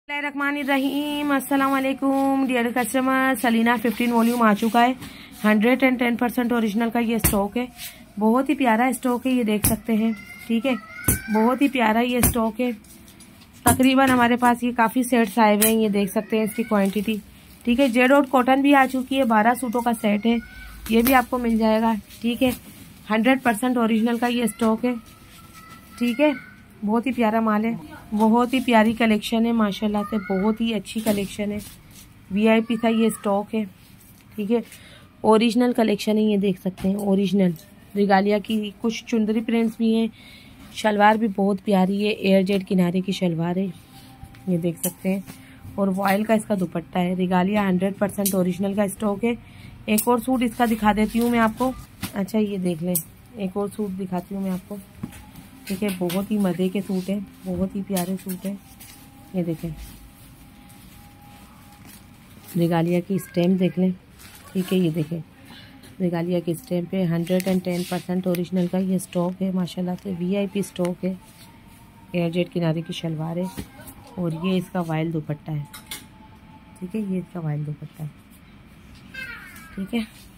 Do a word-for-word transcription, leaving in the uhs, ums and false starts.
रहीम अस्सलाम वालेकुम dear customer. सलीना फिफ्टीन वॉल्यूम आ चुका है। Hundred and ten percent original का ये स्टॉक है। बहुत ही प्यारा स्टॉक है, ये देख सकते हैं। ठीक है, बहुत ही प्यारा ये स्टॉक है। तकरीबन हमारे पास ये काफ़ी सेट्स आए हुए हैं, ये देख सकते हैं इसकी क्वांटिटी। ठीक है, जेड आउट कॉटन भी आ चुकी है। बारह सूटों का सेट है, ये भी आपको मिल जाएगा। ठीक है, हंड्रेड परसेंट ओरिजिनल का ये स्टॉक है। ठीक है, बहुत ही प्यारा माल है, बहुत ही प्यारी कलेक्शन है माशाल्लाह से, बहुत ही अच्छी कलेक्शन है। वीआईपी का ये स्टॉक है। ठीक है, ओरिजिनल कलेक्शन है, ये देख सकते हैं। ओरिजिनल रिगालिया की कुछ चुंदरी प्रिंट्स भी हैं। शलवार भी बहुत प्यारी है, एयर जेट किनारे की शलवार है, ये देख सकते हैं। और वॉयल का इसका दुपट्टा है। रिगालिया हंड्रेड परसेंट ओरिजिनल का स्टॉक है। एक और सूट इसका दिखा देती हूँ मैं आपको। अच्छा, ये देख लें, एक और सूट दिखाती हूँ मैं आपको। ठीक है, बहुत ही मज़े के सूट हैं, बहुत ही प्यारे सूट हैं। ये देखें, रिगालिया की स्टैम्प देख लें। ठीक है, ये देखें, रिगालिया की स्टैम्प है। Hundred and ten percent original का ये स्टॉक है माशाल्लाह से। वीआईपी स्टॉक है। एयर जेट किनारे की शलवार है और ये इसका वाइल दुपट्टा है। ठीक है, ये इसका वाइल दुपट्टा है। ठीक है।